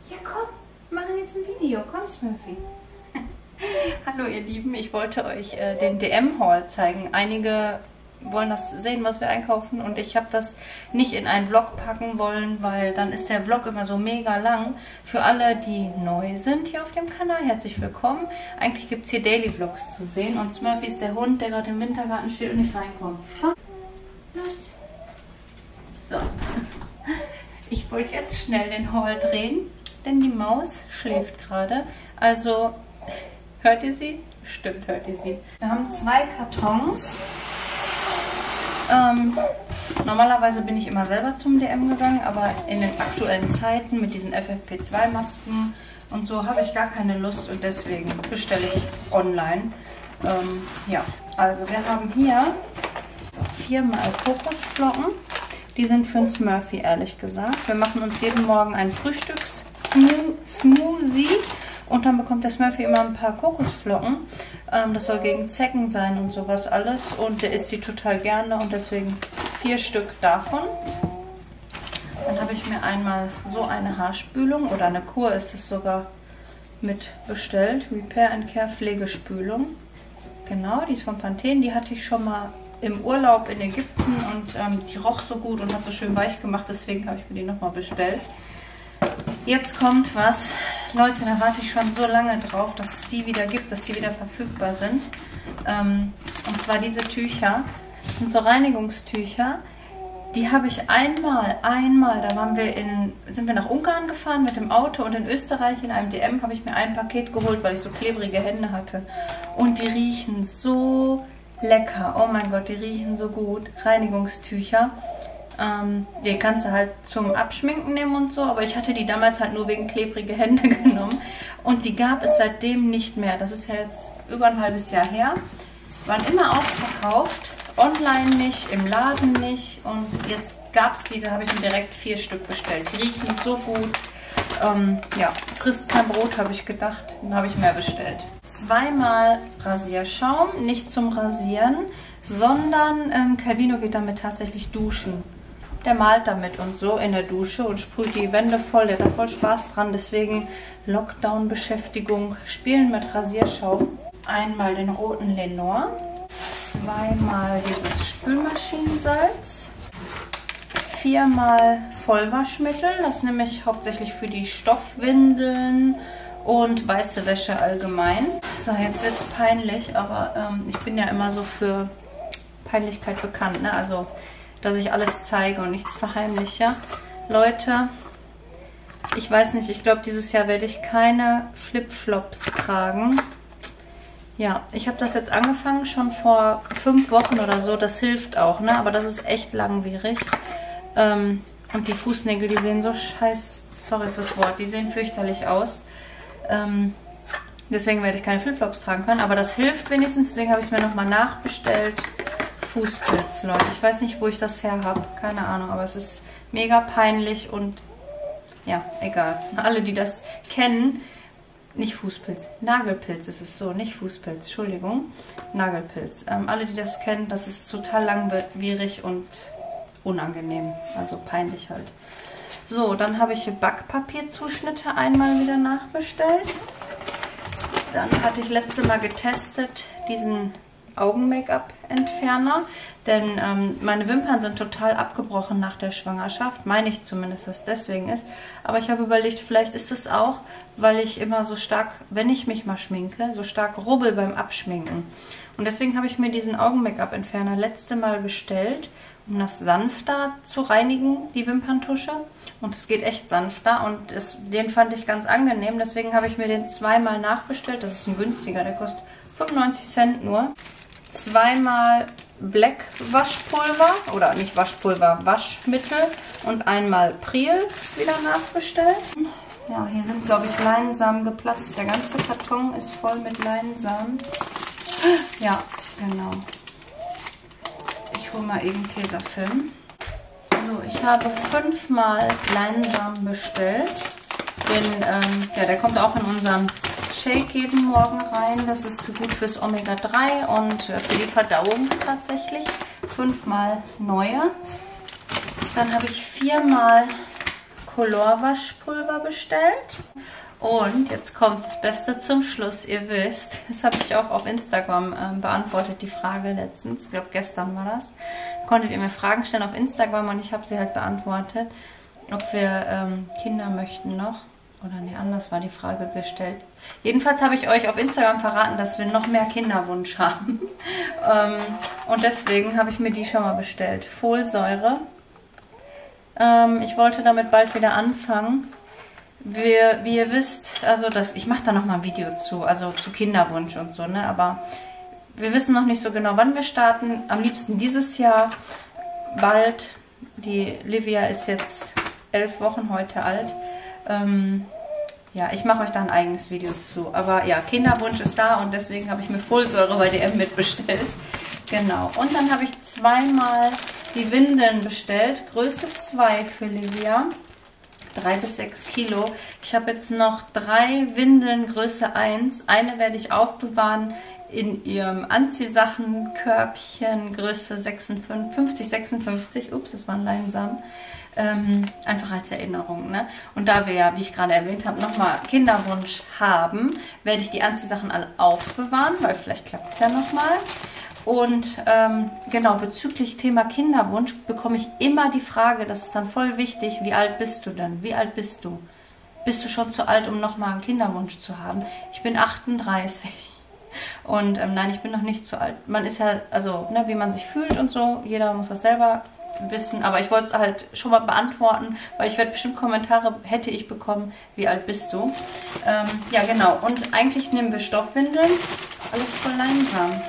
Ja, komm, wir machen jetzt ein Video. Komm, Smurfy. Hallo ihr Lieben, ich wollte euch den DM-Haul zeigen. Einige wollen das sehen, was wir einkaufen, und ich habe das nicht in einen Vlog packen wollen, weil dann ist der Vlog immer so mega lang. Für alle, die neu sind hier auf dem Kanal, herzlich willkommen. Eigentlich gibt es hier Daily Vlogs zu sehen, und Smurfy ist der Hund, der gerade im Wintergarten steht und nicht reinkommt. Los. So. Ich wollte jetzt schnell den Haul drehen, denn die Maus schläft gerade. Also, hört ihr sie? Stimmt, hört ihr sie. Wir haben 2 Kartons. Normalerweise bin ich immer selber zum DM gegangen, aber in den aktuellen Zeiten mit diesen FFP2-Masken und so habe ich gar keine Lust, und deswegen bestelle ich online. Ja, also wir haben hier so 4 mal Kokosflocken. Die sind für einen Smurfy, ehrlich gesagt. Wir machen uns jeden Morgen einen Frühstücks-Smoothie und dann bekommt der Smurfy immer ein paar Kokosflocken. Das soll gegen Zecken sein und sowas alles, und der isst die total gerne, und deswegen 4 Stück davon. Dann habe ich mir einmal so eine Haarspülung, oder eine Kur ist es sogar, mit bestellt. Repair and Care Pflegespülung. Genau, die ist von Pantene, die hatte ich schon mal im Urlaub in Ägypten, und die roch so gut und hat so schön weich gemacht, deswegen habe ich mir die nochmal bestellt. Jetzt kommt was, Leute, da warte ich schon so lange drauf, dass es die wieder gibt, dass die wieder verfügbar sind. Und zwar diese Tücher, das sind so Reinigungstücher. Die habe ich einmal, da sind wir nach Ungarn gefahren mit dem Auto, und in Österreich in einem DM habe ich mir ein Paket geholt, weil ich so klebrige Hände hatte. Und die riechen so lecker. Oh mein Gott, die riechen so gut. Reinigungstücher. Die kannst du halt zum Abschminken nehmen und so, aber ich hatte die damals halt nur wegen klebrige Hände genommen. Und die gab es seitdem nicht mehr. Das ist ja jetzt über ein halbes Jahr her. Waren immer ausverkauft. Online nicht, im Laden nicht. Und jetzt gab es die, da habe ich mir direkt 4 Stück bestellt. Die riechen so gut. Ja, frisst kein Brot, habe ich gedacht. Dann habe ich mehr bestellt. 2 mal Rasierschaum, nicht zum Rasieren, sondern Calvino geht damit tatsächlich duschen. Der malt damit und so in der Dusche und sprüht die Wände voll. Der hat da voll Spaß dran, deswegen Lockdown-Beschäftigung, spielen mit Rasierschaum. Einmal den roten Lenor, 2 mal dieses Spülmaschinensalz, 4 mal Vollwaschmittel, das nehme ich hauptsächlich für die Stoffwindeln und weiße Wäsche allgemein. So, jetzt wird es peinlich, aber ich bin ja immer so für Peinlichkeit bekannt, ne? Also, dass ich alles zeige und nichts verheimliche. Leute, ich weiß nicht, ich glaube, dieses Jahr werde ich keine Flipflops tragen. Ja, ich habe das jetzt angefangen, schon vor 5 Wochen oder so. Das hilft auch, ne? Aber das ist echt langwierig. Und die Fußnägel, die sehen so sorry fürs Wort, die sehen fürchterlich aus. Deswegen werde ich keine Flipflops tragen können, aber das hilft wenigstens, deswegen habe ich es mir nochmal nachbestellt. Fußpilz, Leute. Ich weiß nicht, wo ich das her habe, keine Ahnung, aber es ist mega peinlich und ja, egal. Alle, die das kennen, nicht Fußpilz, Nagelpilz ist es so, nicht Fußpilz, Entschuldigung, Nagelpilz. Alle, die das kennen, das ist total langwierig und unangenehm, also peinlich halt. So, dann habe ich Backpapierzuschnitte einmal wieder nachbestellt. Dann hatte ich letzte Mal getestet diesen Augen-Make-up-Entferner, denn meine Wimpern sind total abgebrochen nach der Schwangerschaft, meine ich zumindest, dass es deswegen ist. Aber ich habe überlegt, vielleicht ist es auch, weil ich immer so stark, wenn ich mich mal schminke, so stark rubbel beim Abschminken. Und deswegen habe ich mir diesen Augen-Make-up-Entferner letzte Mal bestellt, um das sanfter zu reinigen, die Wimperntusche. Und es geht echt sanfter, und den fand ich ganz angenehm. Deswegen habe ich mir den 2 mal nachbestellt. Das ist ein günstiger, der kostet 95 Cent nur. 2 mal Black Waschpulver, oder nicht Waschpulver, Waschmittel, und einmal Priel wieder nachbestellt. Ja, hier sind, glaube ich, Leinsamen geplatzt. Der ganze Karton ist voll mit Leinsamen. Ja, genau. Ich hole mal eben Tesafilm. So, ich habe 5 mal Leinsamen bestellt. Ja, der kommt auch in unseren Shake jeden Morgen rein. Das ist gut fürs Omega-3 und für die Verdauung tatsächlich. 5 mal neue. Dann habe ich 4 mal Colorwaschpulver bestellt. Und jetzt kommt das Beste zum Schluss. Ihr wisst, das habe ich auch auf Instagram beantwortet, die Frage letztens. Ich glaube, gestern war das. Konntet ihr mir Fragen stellen auf Instagram und ich habe sie halt beantwortet, ob wir Kinder möchten noch. Oder nee, anders war die Frage gestellt. Jedenfalls habe ich euch auf Instagram verraten, dass wir noch mehr Kinderwunsch haben. Und deswegen habe ich mir die schon mal bestellt. Folsäure. Ich wollte damit bald wieder anfangen. Wie ihr wisst, also ich mache da nochmal ein Video zu, also zu Kinderwunsch und so, ne? Aber wir wissen noch nicht so genau, wann wir starten. Am liebsten dieses Jahr, bald. Die Livia ist jetzt 11 Wochen heute alt. Ja, ich mache euch da ein eigenes Video zu. Aber ja, Kinderwunsch ist da und deswegen habe ich mir Folsäure bei DM mitbestellt. Genau. Und dann habe ich zweimal die Windeln bestellt. Größe 2 für Livia. 3 bis 6 Kilo. Ich habe jetzt noch 3 Windeln Größe 1. Eine werde ich aufbewahren in ihrem Anziehsachenkörbchen Größe 56. Ups, das war ein Leinsamen. Einfach als Erinnerung, ne? Und da wir ja, wie ich gerade erwähnt habe, nochmal Kinderwunsch haben, werde ich die Anziehsachen alle aufbewahren, weil vielleicht klappt es ja nochmal. Und genau, bezüglich Thema Kinderwunsch bekomme ich immer die Frage, das ist dann voll wichtig, wie alt bist du denn? Wie alt bist du? Bist du schon zu alt, um nochmal einen Kinderwunsch zu haben? Ich bin 38. Und nein, ich bin noch nicht zu alt. Man ist ja, also, ne, wie man sich fühlt und so, jeder muss das selber wissen. Aber ich wollte es halt schon mal beantworten, weil ich werde bestimmt Kommentare, hätte ich bekommen, wie alt bist du? Ja, genau. Und eigentlich nehmen wir Stoffwindeln. Alles voll Leinsamen.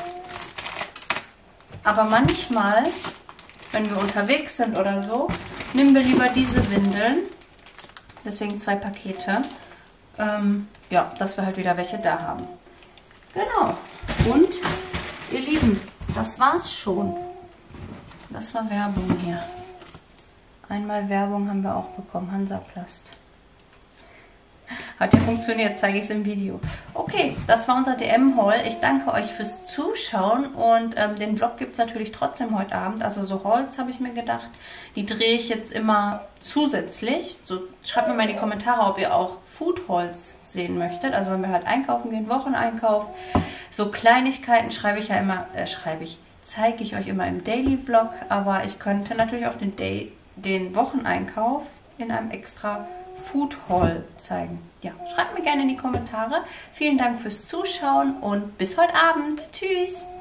Aber manchmal, wenn wir unterwegs sind oder so, nehmen wir lieber diese Windeln. Deswegen 2 Pakete. Ja, dass wir halt wieder welche da haben. Genau. Und, ihr Lieben, das war's schon. Das war Werbung hier. Einmal Werbung haben wir auch bekommen. Hansaplast. Hat ja funktioniert, zeige ich es im Video. Okay, das war unser DM-Haul. Ich danke euch fürs Zuschauen und den Vlog gibt es natürlich trotzdem heute Abend. Also so Hauls habe ich mir gedacht. Die drehe ich jetzt immer zusätzlich. So, schreibt mir mal in die Kommentare, ob ihr auch Food-Hauls sehen möchtet. Also wenn wir halt einkaufen gehen, Wocheneinkauf. So Kleinigkeiten zeige ich euch immer im Daily-Vlog. Aber ich könnte natürlich auch den Wocheneinkauf in einem extra Food Haul zeigen. Ja, schreibt mir gerne in die Kommentare. Vielen Dank fürs Zuschauen und bis heute Abend. Tschüss!